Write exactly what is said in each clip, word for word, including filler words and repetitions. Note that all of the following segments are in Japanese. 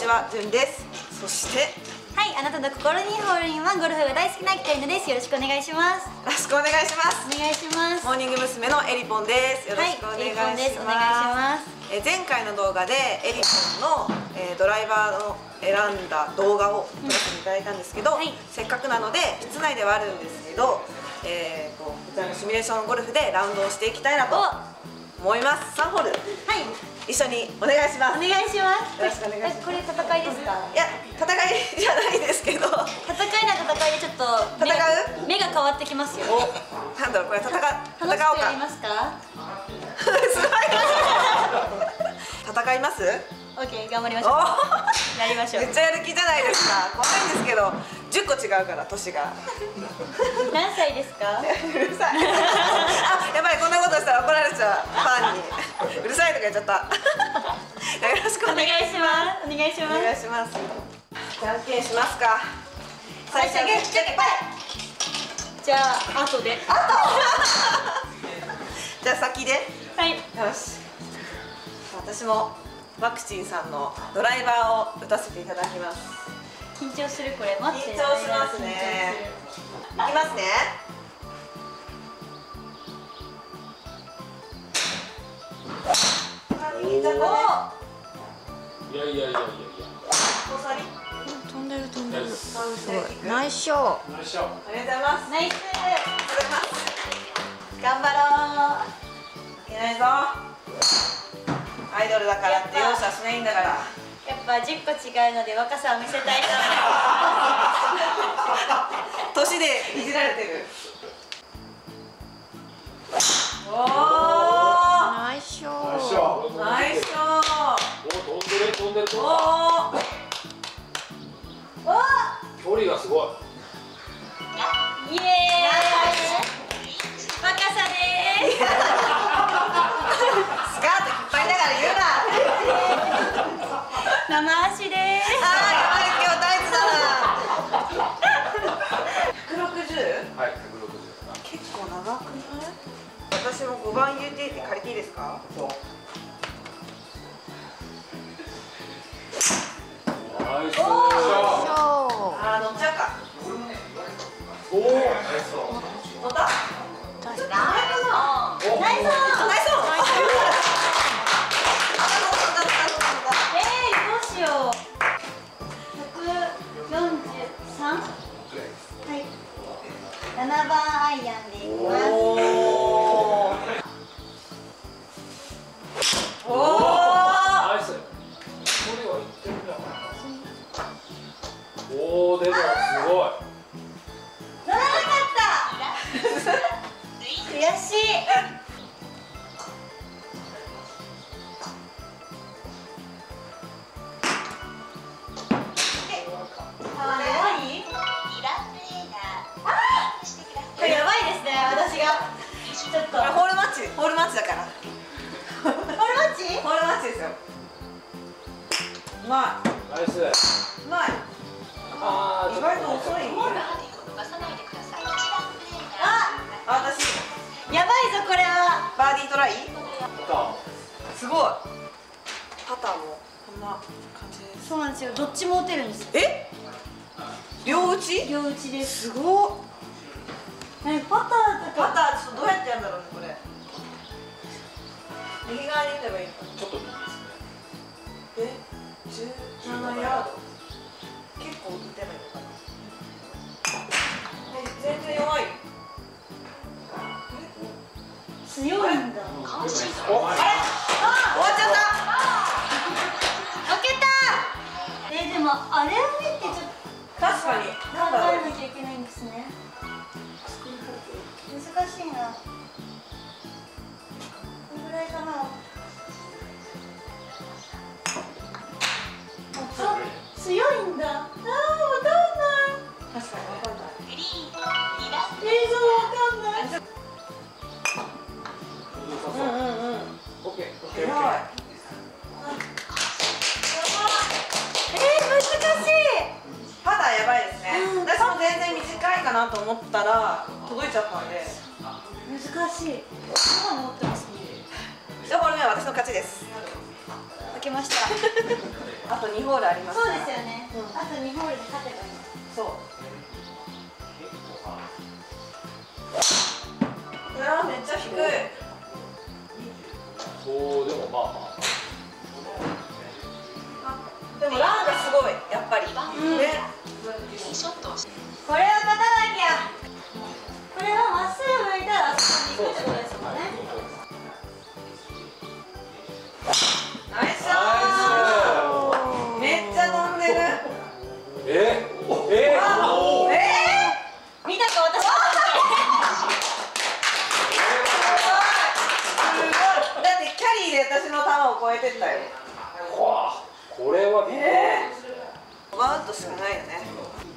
は、じゅんです。そしてはい、あなたの心にホールインワン、ゴルフが大好きな北犬です。よろしくお願いします。 よろしくお願いします。 お願いします。 モーニング娘。のエリポンです。よろしくお願いします。はい、エリポンです。お願いします。え前回の動画でエリポンの、えー、ドライバーの選んだ動画を撮らせていただいたんですけど、うんはい、せっかくなので室内ではあるんですけど、えー、こうこちらのシミュレーションゴルフでラウンドをしていきたいなと思います。さんホール、はい、一緒にお願いします。お願いします。よろしくお願いします。これ戦いですか？いや、戦いじゃないですけど、戦いな戦いでちょっと戦う目が変わってきますよ。なんだろう、これ戦戦おうか。やりますか？すごい。戦います？オッケー、頑張りましょう。やりましょう。めっちゃやる気じゃないですか。怖いんですけど、じゅっこ違うから年が。 何歳ですか？ うるさい。あ、やばい、こんなことしたら怒られちゃうファンに。うるさいとか言っちゃった。よろしくお願いします。 お願いします。 お願いします。じゃんけんしますか。最初グー、じゃんけんぽい。 じゃあ後で。 後。じゃあ先で。 はい。 よし。私もワクチンさんのドライバーを打たせていただきます。 緊張する、これ。待って。 緊張しますね。いきますね。 いやいやいやいやいや。 飛んでる飛んでる。すごい。 ナイスショー。 ナイスショー。 ありがとうございます。 ナイス。 頑張ろう。負けないぞ。アイドルだからって容赦しないんだから。 やっぱじゅっこ違うので若さを見せたいと思います。 年でいじられてる。おお。 ナイスショー。 ナイスショー。 ナイスショー。 お、飛んでる飛んでる。 おお。 距離がすごい。 イエーイ。若さです。 スカート引っ張りながら言うな。 生足です。 ああ、やばい、今日タイツだな。ひゃくろくじゅう？ はい、ひゃくろくじゅう。 結構長くない？私もごばん ユーティー って借りていいですか？ そう。ナイスショー。 あー、乗っちゃうか。 おお、ナイス。 乗った？ナイス。ナイス。ナイス。ナイス。 えー、どうしよう。ひゃくよんじゅうさん。はい。ななばんアイアンでいきます。 おお。おお。 ナイス。これはいってるんじゃないか。おお、でもすごい。 乗らなかった。悔しい。これやばいですね、私が。ちょっと。 ホールマッチ、ホールマッチだから。 ホールマッチ？ ホールマッチですよ。うまい。 ナイス。 うまい。 ああ、 意外と遅い。 あ、 私。 やばいぞこれは。 バーディートライ。 パすごい。パターもこんな感じです。 そうなんですよ。どっちも打てるんですよ。 え？両打ち？ 両打ちです。 すごっ。 え、パターとか。 パターちょっとどうやってやるんだろうねこれ。右側に打てばいいのかな。 ちょっと右ですね。 で、じゅうななヤード。結構打てばいいのかな。え、全然弱い。 強いんだ。 お、あれ？あ、終わっちゃった。 開けた。え、でもあれを見てちょっと確かに。なんだろう。 考えなきゃいけないんですね。難しいな。これぐらいかな。あ、強いんだ。ああ、わかんない。 確かにわかんない。 映像わかんない。 うんうんうん。 オッケー、オッケー、オッケー。 やばい。 えー、難しい。 パターやばいですね。私も全然短いかなと思ったら届いちゃったんで。 難しい。まだ持ってますね。 じゃあこれね、私の勝ちです。 負けました。 あとにホールありますから。 そうですよね、うん、あとにホールで勝てばいい。 そう。いやー、めっちゃ低い。 そう、でもまあまあ。 でもランがすごい、やっぱり。うん、ね。 これを勝たなきゃ。これはまっすぐ向いたらあそこに行くってことですもんね。 ナイスー。めっちゃ飛んでる。 えええー、 見たか私。 だってキャリーで私の球を超えてったよ。 わあ、これはえー、バウンドしかないよね。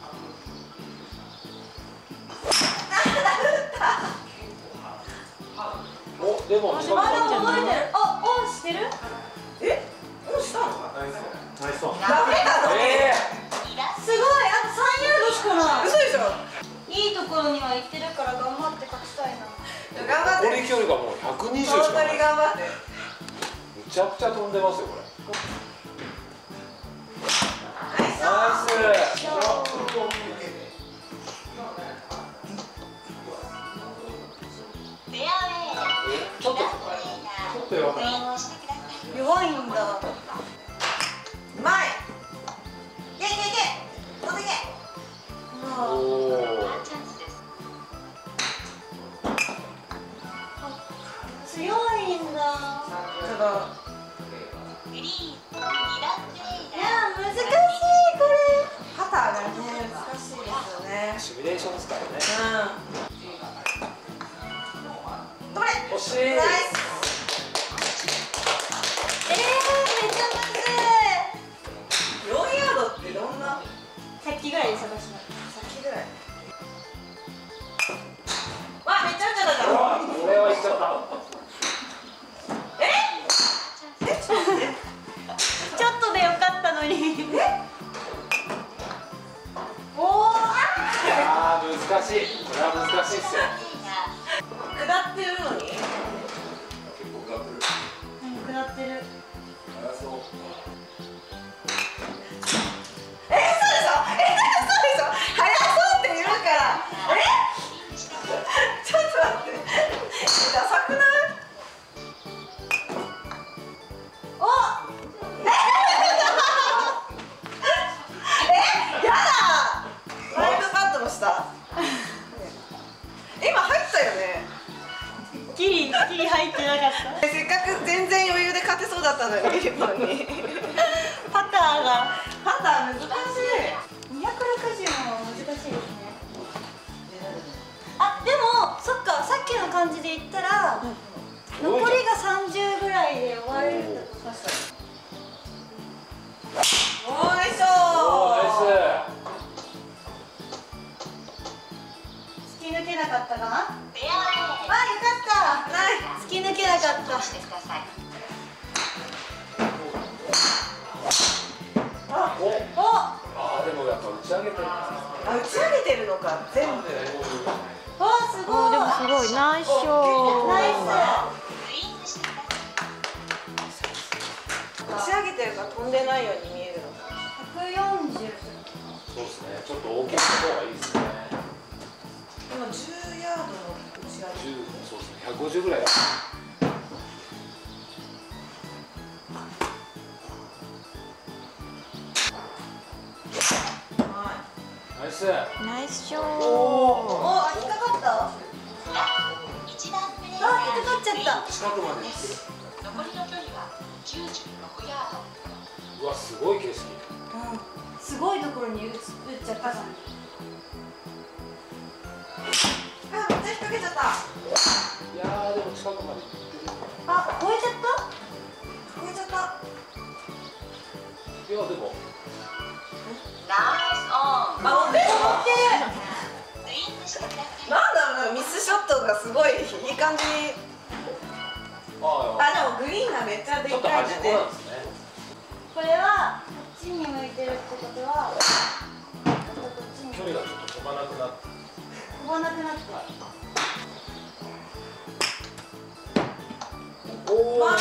お、でも近くあ、でも覚えてる。あ、オンしてる？ え、オンしたの？ ナイスナイスオン。 ダメなの？ えすごい、あとさんヤードしかない。 嘘でしょ？ いいところには行ってるから頑張って勝ちたいな。 頑張って。 残り距離がもうひゃくにじゅうし本当かない。 に頑張って。 むちゃくちゃ飛んでますよこれ。 ナイス。 ナイス。ちょっとちょっと弱い。 弱いんだ。 うまい。いけいけいけ。飛んでいけ。 おお。 強いんだ。 ちょっと。 いや、難しいこれ。 パターがね、難しいですよね。 シミュレーションですからね。 うん。どれ。 惜しい。 ナイス。 えー、めっちゃむずい。 よんヤードってどんな。 さっきぐらいで探します。 先ぐらい。わ、めっちゃ打っちゃったじゃん。 うわ、これはいっちゃった。 え、ちょっと待って。 ちょっとでよかったのに。 え。おお。 いやー、難しい。これは難しいっすよ。 下ってるのに。 結構下ってる。 うん、下ってる。 速そう。 え、嘘でしょ。え、嘘でしょ。速そうって言うから。え。ちょっと待って。ダサくない。お。え、やだ。ライブパッドの下。今入ったよね。 ギリギリ入ってなかった。 せっかく全然余裕で勝てそうだったのに、リボンに。 パターがパター難しい。 にひゃくろくじゅうも難しいですね。あ、でもそっか、さっきの感じで言ったら、うん、残りがさんじゅうぐらいで終わるんだと。確かに。 おー、ナイス。 おー、ナイス。 突き抜けなかったかな。あ、よかった。 ナイ突き抜けなかった。 あ、 お、 お、 あー、でもやっぱ打ち上げてる。 あ、打ち上げてるのか、全部。 お、すごい。 でもすごいナイスショナイス。 打ち上げてるから飛んでないように見えるの。 ひゃくよんじゅう。 そうですね。ちょっと大きい方がいいですね。 今じゅうヤードの打ち上げ。 じゅう、そうですね。ひゃくごじゅうぐらいだ。ナイス。 ナイスショー。 お、あ、引っかかった。 あ、引っかかっちゃった。 近くまで。 残りの距離はきゅうじゅうろくヤード。 うわ、すごい景色。 すごいところに打っちゃった。 あ、めっちゃ引っ掛けちゃった。 いやー、でも近くまで行ってる。 あ、超えちゃった。 超えちゃった。 いや、でも。 ナイスオン。 あ、乗ってる乗ってる。 スイングしてください。 なんだろうな、ミスショットがすごいいい感じに。 ああ、でもグリーンがめっちゃでちょっとかいんだね。 端っこなんですね。 これはこっちに向いてるってことは、こっちに距離がちょっと飛ばなくなって。 飛ばなくなった。 おおお。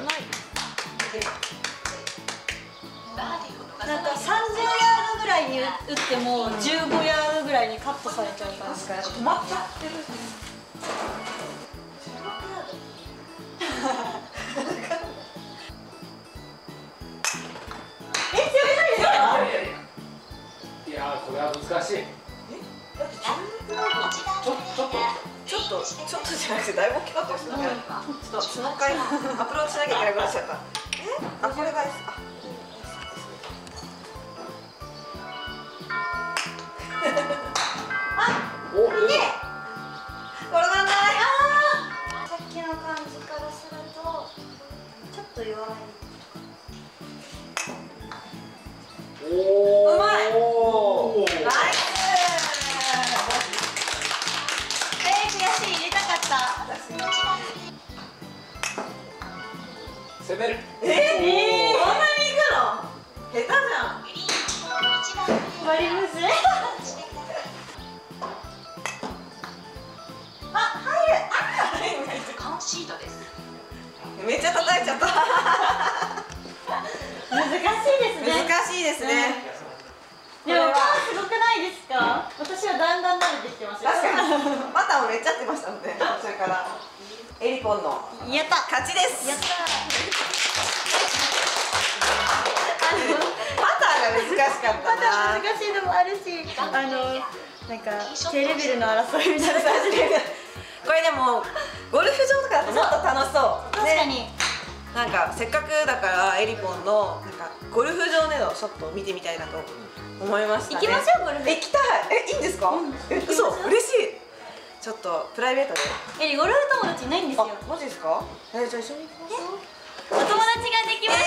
なんかさんじゅうヤードぐらいに打ってもじゅうごヤードぐらいにカットされちゃうから。 止まっちゃってる。 え、強くないですか？ いやー、これは難しい。 ちょっとちょっとちょっとちょっとじゃなくてだいぶ大きかったですよね。ちょっとその回アプローチしなきゃいけなくなっちゃった。え？あ、これがです。あ。 お、いい。 転がんない。 さっきの感じからするとちょっと弱い。 おお。 うまい。 おお。 ナイス。 えー、悔しい、入れたかった。 攻める。 えー、こんなに行くの？下手じゃん。 割りむずい。 あ、入る。あ、 コンシードです。 めっちゃ叩いちゃった。 難しいですね。 難しいですね。 でもパーすごくないですか？私はだんだん慣れてきてますよ。 確かに。バターもめっちゃってましたので、それからエリポンのやった。 勝ちです。 やった。 バターが難しかったまだな。 難しいのもあるし、あのなんか低レベルの争いみたいな感じで。 これでもゴルフ場とかだともっと楽しそう。 確かに。 なんかせっかくだからエリポンのなんかゴルフ場でのショットを見てみたいなと思いましたね。 行きましょうゴルフ。 行きたい。え、いいんですか？え、嘘、嬉しい。ちょっとプライベートで。 えりゴルフ友達いないんですよ。 あ、マジですか？え、じゃあ一緒に行きましょう。 お友達ができました。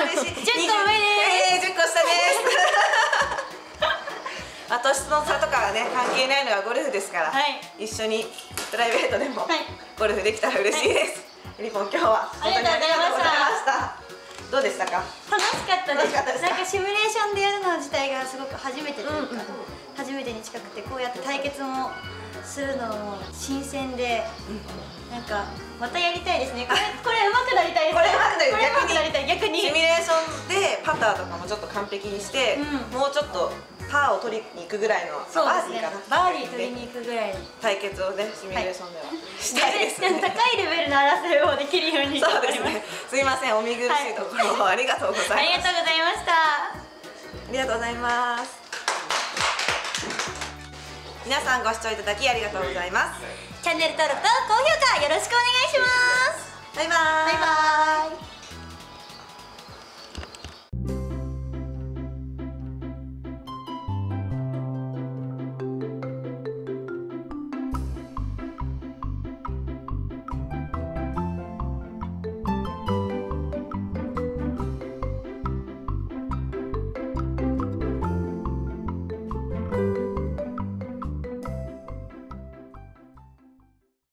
えー、私も嬉しい。 じゅっこ上です。 えー、じゅっこ下です。まあ、年の差とかはね、関係ないのがゴルフですから、 はい、 一緒にプライベートでもはい、 ゴルフできたら嬉しいです。はい、リポン今日は本当にありがとうございました。どうでしたか？ 楽しかったです。 楽しかったですか？ なんかシミュレーションでやるの自体がすごく初めてというか、 うんうん、 初めてに近くて、こうやって対決もするのも新鮮で、なんかまたやりたいですね。これこれ上手くなりたいです。 これ上手くなりたい。 逆にシミュレーションでパターとかもちょっと完璧にして、うん、もうちょっとパーを取りに行くぐらいの、 そうですね、バーディー取りに行くぐらい対決をね、シミュレーションでは、はい、したいですね。 高いレベルの争いをできるようにそうですね。すいません、お見苦しいところを、はい、ありがとうございます。 ありがとうございました。 ありがとうございます。皆さんご視聴いただきありがとうございます。 チャンネル登録と高評価よろしくお願いします。 バイバーイ。 バイバーイ。